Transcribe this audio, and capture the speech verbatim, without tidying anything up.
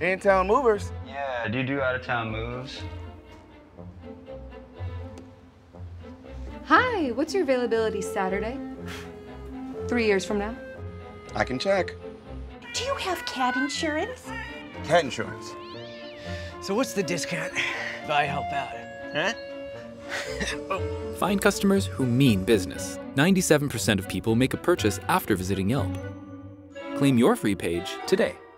In-town movers? Yeah, do you do out-of-town moves? Hi, what's your availability Saturday? Three years from now? I can check. Do you have cat insurance? Cat insurance. So what's the discount if I help out, huh? Find customers who mean business. ninety-seven percent of people make a purchase after visiting Yelp. Claim your free page today.